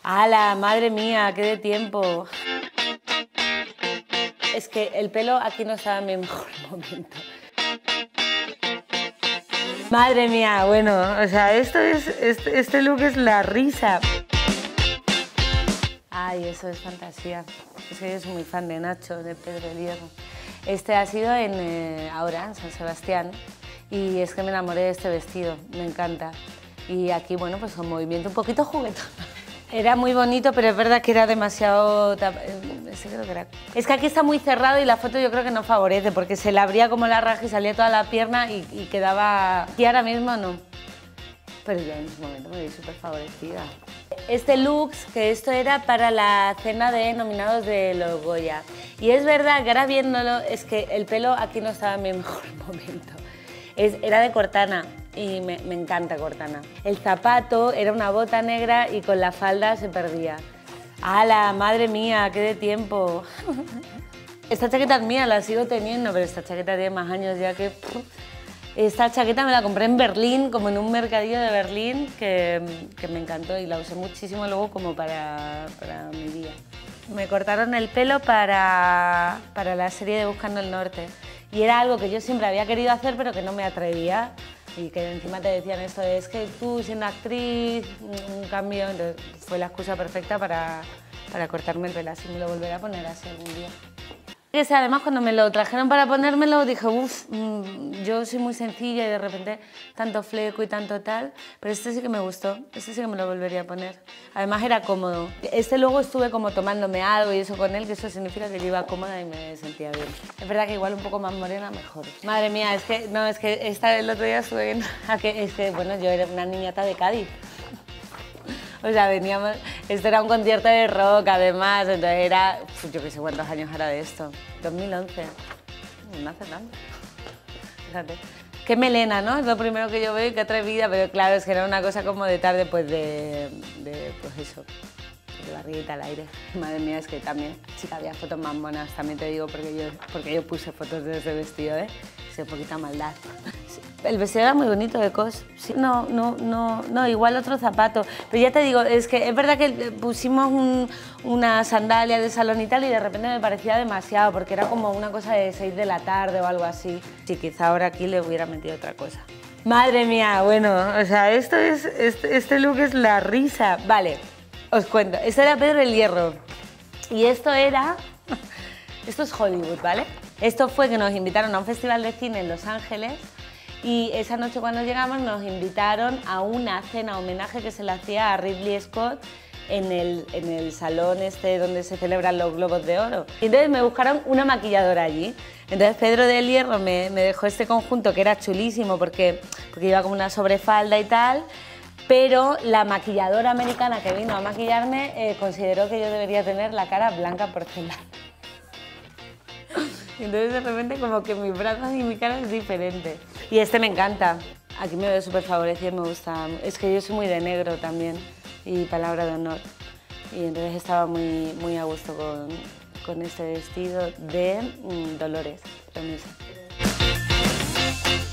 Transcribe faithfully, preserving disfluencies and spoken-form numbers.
¡Hala! Madre mía, qué de tiempo. Es que el pelo aquí no estaba en mi mejor momento. Madre mía, bueno, o sea, esto es, este, este look es la risa. Ay, eso es fantasía. Es que yo soy muy fan de Nacho, de Pedro del Hierro. Este ha sido en, eh, ahora, en San Sebastián, y es que me enamoré de este vestido, me encanta. Y aquí, bueno, pues un movimiento un poquito juguetón. Era muy bonito, pero es verdad que era demasiado... Ese creo que era... Es que aquí está muy cerrado y la foto yo creo que no favorece, porque se le abría como la raja y salía toda la pierna y, y quedaba... Y ahora mismo no. Pero yo en ese momento me vi súper favorecida. Este look, que esto era para la cena de nominados de los Goya. Y es verdad que ahora viéndolo, es que el pelo aquí no estaba en mi mejor momento. Es, era de Cortana y me, me encanta Cortana. El zapato era una bota negra y con la falda se perdía. ¡Hala! Madre mía, qué de tiempo. Esta chaqueta es mía, la sigo teniendo, pero esta chaqueta tiene más años ya que... Esta chaqueta me la compré en Berlín, como en un mercadillo de Berlín, que, que me encantó y la usé muchísimo luego como para, para mi día. Me cortaron el pelo para, para la serie de Buscando el Norte y era algo que yo siempre había querido hacer pero que no me atrevía y que encima te decían esto de es que tú siendo actriz, un cambio, entonces fue la excusa perfecta para, para cortarme el pelo, así me lo volveré a poner así algún día. Que sea, además cuando me lo trajeron para ponérmelo dije, uff, mmm, yo soy muy sencilla y de repente tanto fleco y tanto tal, pero este sí que me gustó, este sí que me lo volvería a poner. Además era cómodo. Este luego estuve como tomándome algo y eso con él, que eso significa que yo iba cómoda y me sentía bien. Es verdad que igual un poco más morena mejor. Madre mía, es que, no, es que esta, el otro día estuve en, es que, bueno, yo era una niñata de Cádiz. O sea, veníamos, esto era un concierto de rock además, entonces era, yo qué sé cuántos años era de esto, dos mil once, no hace tanto, fíjate. Qué melena, ¿no? Es lo primero que yo veo y qué atrevida, pero claro, es que era una cosa como de tarde, pues de, de pues eso, de barriguita al aire. Madre mía, es que también, chica, había fotos más monas, también te digo, porque yo, porque yo puse fotos de ese vestido, ¿eh? Sí, un poquita maldad. El vestido era muy bonito de cos. Sí, no, no, no, no, igual otro zapato. Pero ya te digo, es que es verdad que pusimos un, una sandalia de salón y tal y de repente me parecía demasiado porque era como una cosa de seis de la tarde o algo así. Sí, quizá ahora aquí le hubiera metido otra cosa. Madre mía, bueno, o sea, esto es, este, este look es la risa. Vale, os cuento. Este era Pedro del Hierro y esto era... Esto es Hollywood, ¿vale? Esto fue que nos invitaron a un festival de cine en Los Ángeles y esa noche cuando llegamos nos invitaron a una cena homenaje que se le hacía a Ridley Scott en el, en el salón este donde se celebran los Globos de Oro. Y entonces me buscaron una maquilladora allí. Entonces Pedro del Hierro me, me dejó este conjunto que era chulísimo porque, porque iba como una sobrefalda y tal, pero la maquilladora americana que vino a maquillarme eh, consideró que yo debería tener la cara blanca porcelana. Entonces de repente como que mis brazos y mi cara es diferente. Y este me encanta. Aquí me veo súper favorecida y me gusta. Es que yo soy muy de negro también y palabra de honor. Y entonces estaba muy, muy a gusto con, con este vestido de mm, Dolores Leonesa.